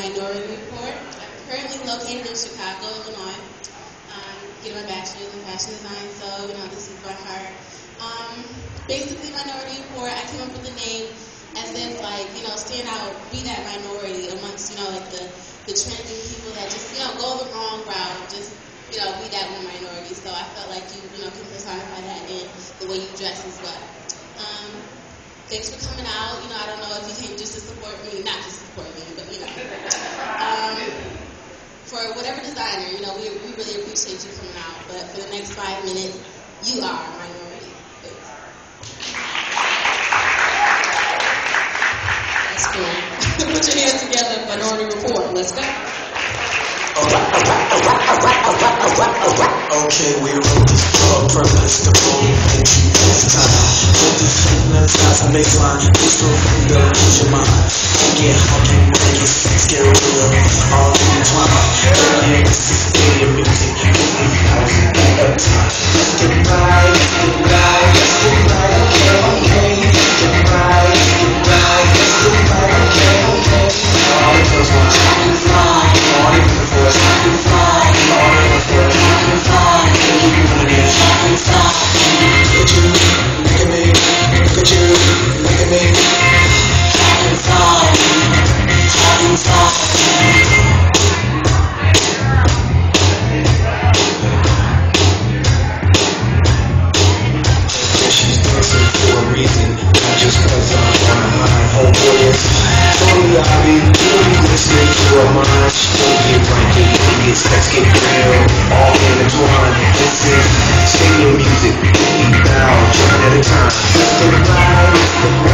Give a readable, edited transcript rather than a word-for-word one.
Minority Report. I'm currently located in Chicago, Illinois. Getting my bachelor's in fashion design, so this is by heart. Basically, Minority Report, I came up with the name as if stand out, be that minority amongst like the trending people that just go the wrong route, just be that one minority. So I felt like you can personify that in the way you dress as well. Thanks for coming out. I don't know if you came just to support me, not just support me, but for whatever designer, we really appreciate you coming out. But for the next 5 minutes, you are a minority. That's cool. Put your hands together, Minority Report. Let's go. Okay, we wrote this for a purpose to move into this time. With this hypnotized baseline, this will lose your mind. Get hot and make it sex, get real, all intertwined. Early 60 music, 50,000 at a time. Let's get right, let's get right, let's get right, okay. Get right, let's get right, let's get right, okay. All the girls want to fly, all the universe want to fly, all the universe want to fly. Keep moving it, happy fly. Look at you, look at me, look at you, look at me. Happy fly, happy fly. She's dancing for a reason, not just cause I'm on a high. Homeboy, totally obvious, really listening to her mind. Don't get ranky, idiots, let's get real, all intertwined. This is stadium music, 50,000 at a time. Let's get right, let's get right.